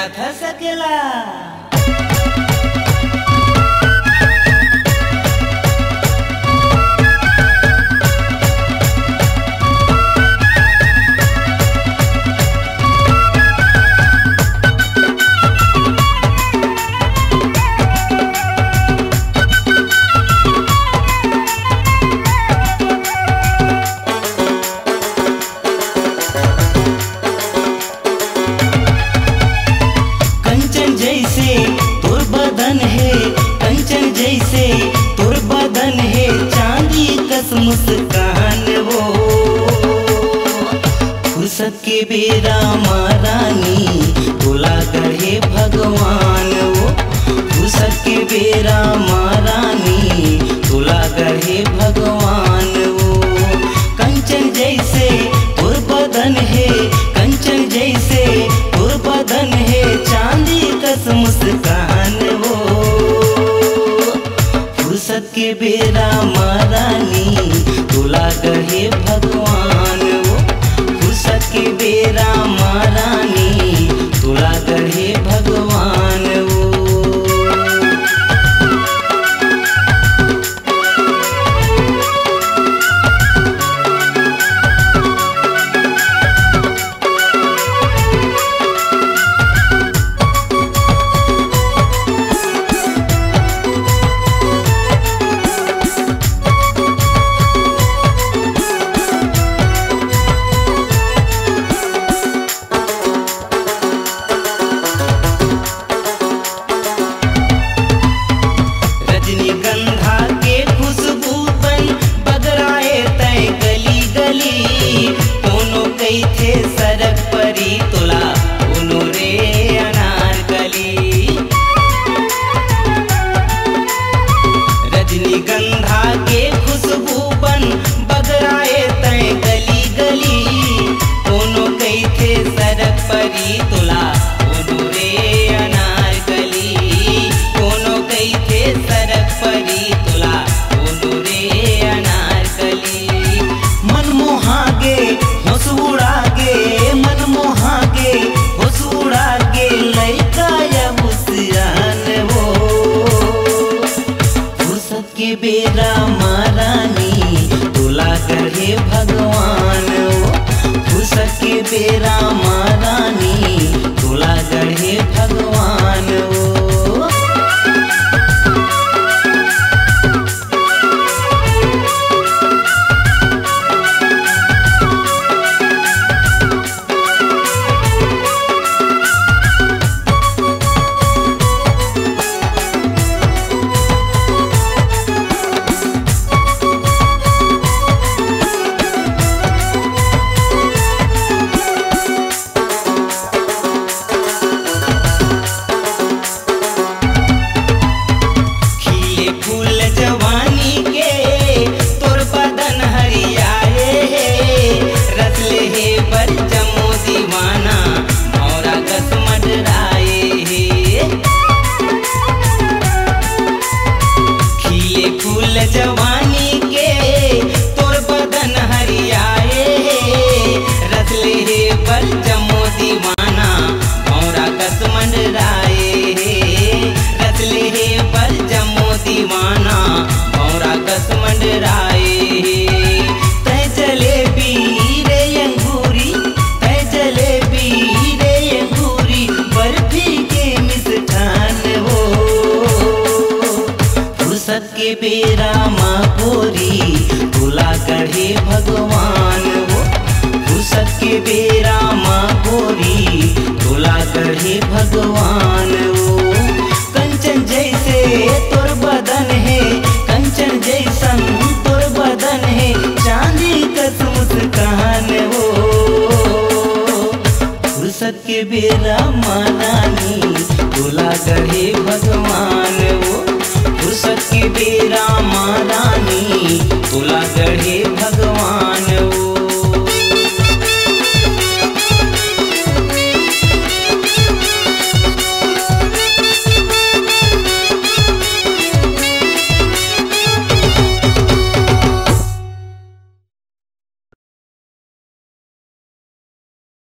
ना था सकेला। मुस्कान वो फुर्सत के बेरा महारानी तोला गढ़े भगवान वो फुर्सत के बेरा महारानी तोला गढ़े भगवान वो कंचन जैसे तोर बदन है कंचन जैसे तोर बदन है चांदी कस मुस्कान वो फुर्सत के बेरा महारानी तोला गढ़े भगवान वो फुर्सत के बेरा महारानी तोला गढ़े भगवान वो। बेरा महारानी तोला गढ़े भगवान वो फुर्सत के बेरा महारानी तोला गढ़े भगवान वो। जवानी के तोर बदन हरियाए रसले हे पर जमो दीवाना भौरा कस मंडराए रसले हे पर जमो दीवाना भौरा कस मंडराए तय जलेबी रे अंगूरी तय जलेबी रे अंगूरी बर्फी के मिष्ठान वो फुर्सत के बेरा गोरी तोला गढ़े भगवान वो फुर्सत के बेरा गोरी तोला गढ़े भगवान वो कंचन जैसे तोर बदन है कंचन जैसन तोर बदन है चांदी कस मुस्कान वो फुर्सत के बेरा